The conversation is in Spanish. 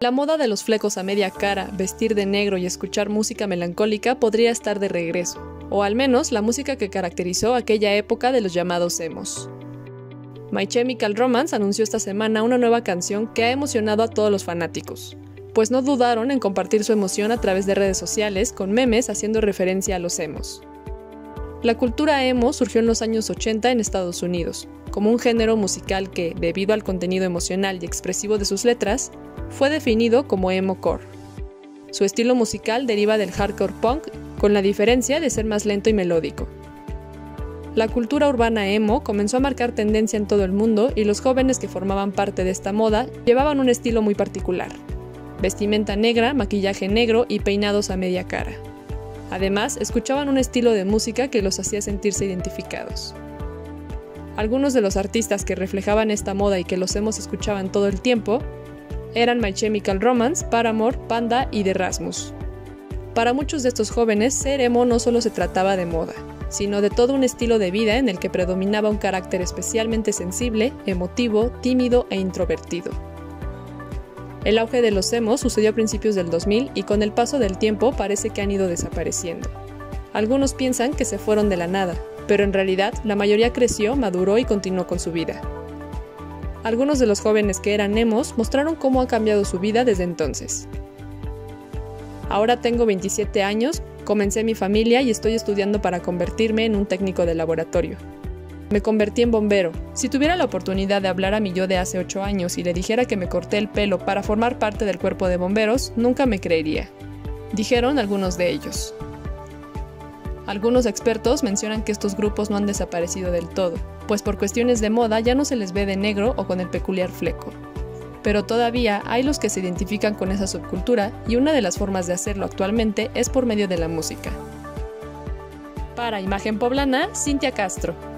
La moda de los flecos a media cara, vestir de negro y escuchar música melancólica podría estar de regreso, o al menos la música que caracterizó aquella época de los llamados emos. My Chemical Romance anunció esta semana una nueva canción que ha emocionado a todos los fanáticos, pues no dudaron en compartir su emoción a través de redes sociales con memes haciendo referencia a los emos. La cultura emo surgió en los años 80 en Estados Unidos, como un género musical que, debido al contenido emocional y expresivo de sus letras, fue definido como emo-core. Su estilo musical deriva del hardcore punk, con la diferencia de ser más lento y melódico. La cultura urbana emo comenzó a marcar tendencia en todo el mundo y los jóvenes que formaban parte de esta moda llevaban un estilo muy particular: vestimenta negra, maquillaje negro y peinados a media cara. Además, escuchaban un estilo de música que los hacía sentirse identificados. Algunos de los artistas que reflejaban esta moda y que los emos escuchaban todo el tiempo eran My Chemical Romance, Paramore, Panda y The Rasmus. Para muchos de estos jóvenes, ser emo no solo se trataba de moda, sino de todo un estilo de vida en el que predominaba un carácter especialmente sensible, emotivo, tímido e introvertido. El auge de los emos sucedió a principios del 2000 y con el paso del tiempo parece que han ido desapareciendo. Algunos piensan que se fueron de la nada, pero en realidad la mayoría creció, maduró y continuó con su vida. Algunos de los jóvenes que eran emos mostraron cómo ha cambiado su vida desde entonces. Ahora tengo 27 años, comencé mi familia y estoy estudiando para convertirme en un técnico de laboratorio. Me convertí en bombero. Si tuviera la oportunidad de hablar a mi yo de hace 8 años y le dijera que me corté el pelo para formar parte del cuerpo de bomberos, nunca me creería, dijeron algunos de ellos. Algunos expertos mencionan que estos grupos no han desaparecido del todo, pues por cuestiones de moda ya no se les ve de negro o con el peculiar fleco. Pero todavía hay los que se identifican con esa subcultura y una de las formas de hacerlo actualmente es por medio de la música. Para Imagen Poblana, Cintia Castro.